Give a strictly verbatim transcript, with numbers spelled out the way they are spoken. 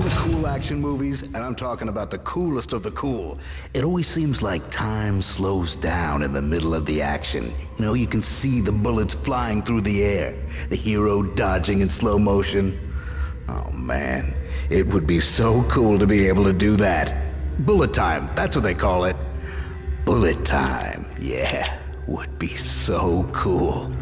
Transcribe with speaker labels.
Speaker 1: the cool action movies, and I'm talking about the coolest of the cool, it always seems like time slows down in the middle of the action. You know, you can see the bullets flying through the air, the hero dodging in slow motion. Oh man, it would be so cool to be able to do that. Bullet time, that's what they call it. Bullet time, yeah, would be so cool.